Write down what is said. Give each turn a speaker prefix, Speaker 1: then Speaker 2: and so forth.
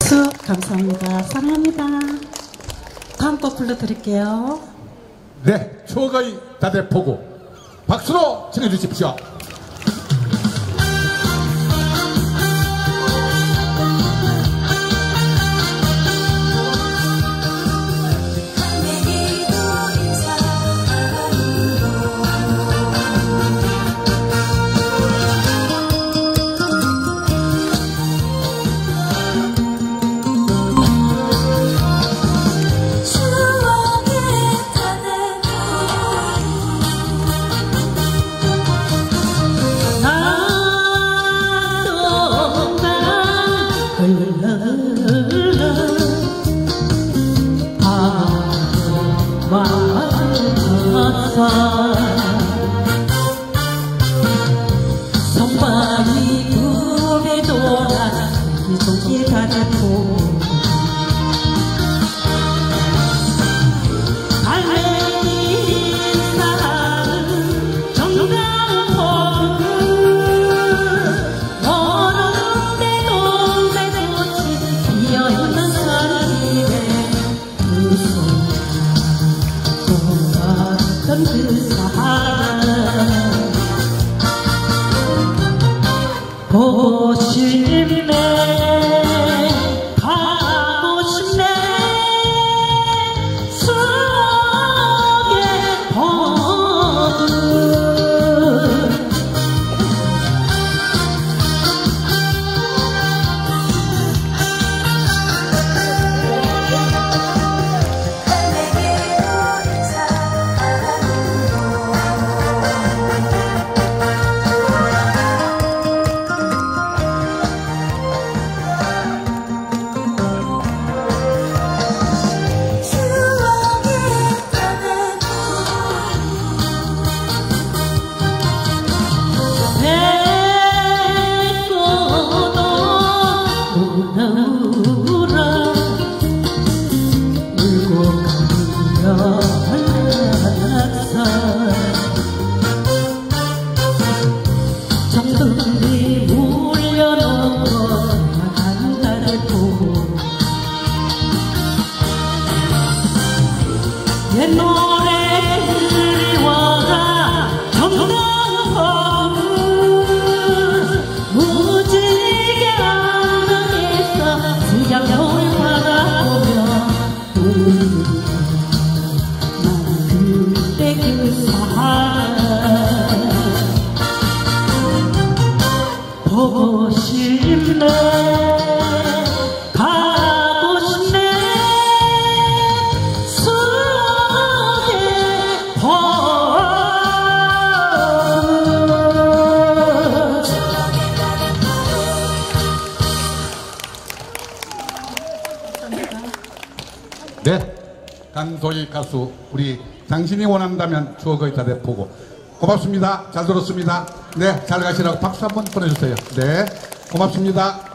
Speaker 1: 박수 감사합니다. 사랑합니다. 다음 곡 불러드릴게요.
Speaker 2: 네, 추억의 다대포고 박수로 청해주십시오.
Speaker 1: 성반이 꿈에 돌아 이종길 다대포 달래인 사랑은 정강포 모르는데 동백꽃이 피어있는 산길에 그 손 돌았던 그 사람 보고 싶네 가고 싶네 속에 보는 정든이 울려놓고 한달을 보고 내 노래 그리워라 정강포 무지개 안에서 수양겨울 바라보며 나는 그때 그 사람 보고 싶네 가고 싶네 속에
Speaker 2: 네, 강소희 가수 우리 당신이 원한다면 추억의 다대포고 고맙습니다. 잘 들었습니다. 네, 잘 가시라고 박수 한번 보내주세요. 네, 고맙습니다.